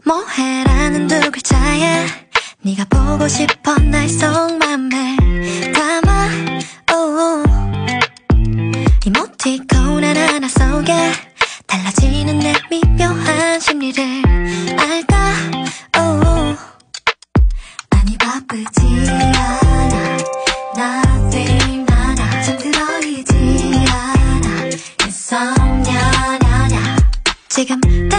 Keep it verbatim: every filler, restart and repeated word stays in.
뭐해라는 두 글자에 네가 보고 싶어 날 속맘을 담아 oh. 이모티콘 하나하나 속에 달라지는 내 미묘한 심리를 알까 oh. 아니 바쁘지 않아 nothing 나나 잠들어 있지 않아 insomnia 나나 지금